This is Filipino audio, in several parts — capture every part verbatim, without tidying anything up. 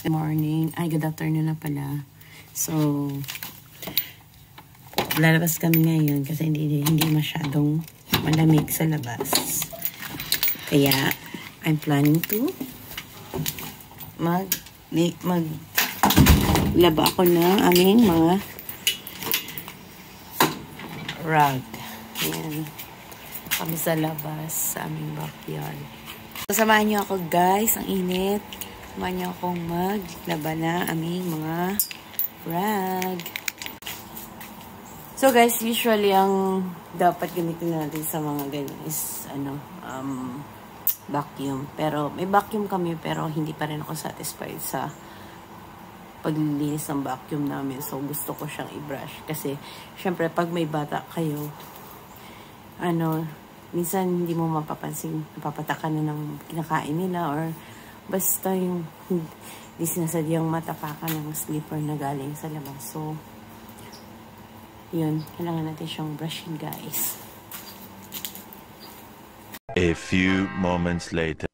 Good morning. Ay, good afternoon na pala. So, lalabas kami ngayon kasi hindi, hindi masyadong malamig sa labas. Kaya, I'm planning to mag, mag laba ako ng aming mga rug. Ayan. Kami sa labas, sa aming backyard. So, samahan niyo ako guys. Ang init. Samahan niyo akong maglaba na aming mga rug. So guys, usually ang dapat gamitin natin sa mga ganyan is ano, um, vacuum. Pero may vacuum kami pero hindi pa rin ako satisfied sa paglilinis ng vacuum namin. So gusto ko siyang i-brush. Kasi syempre pag may bata kayo, ano, minsan hindi mo mapapansin, napapatakan na ng kinakain nila or basta yung hindi sinasadyang matapakan ng slipper na galing sa labas. So, yun. Kailangan natin siyang brushin, guys. A few moments later.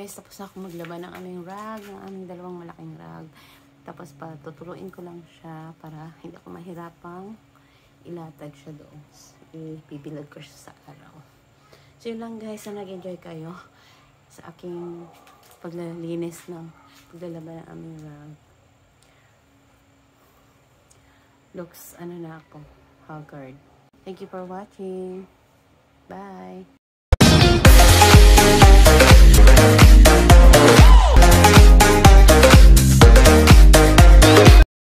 guys, tapos na ako maglaba ng aming rag, ng aming dalawang malaking rag. Tapos pa, tutuluin ko lang siya para hindi ako mahirapang ilatag siya doon. Ipibilad ko siya sa araw. So yun lang guys, na nag-enjoy kayo sa aking paglalinis ng paglalaba ng aming rag. Looks, ano na ako, haggard. Thank you for watching.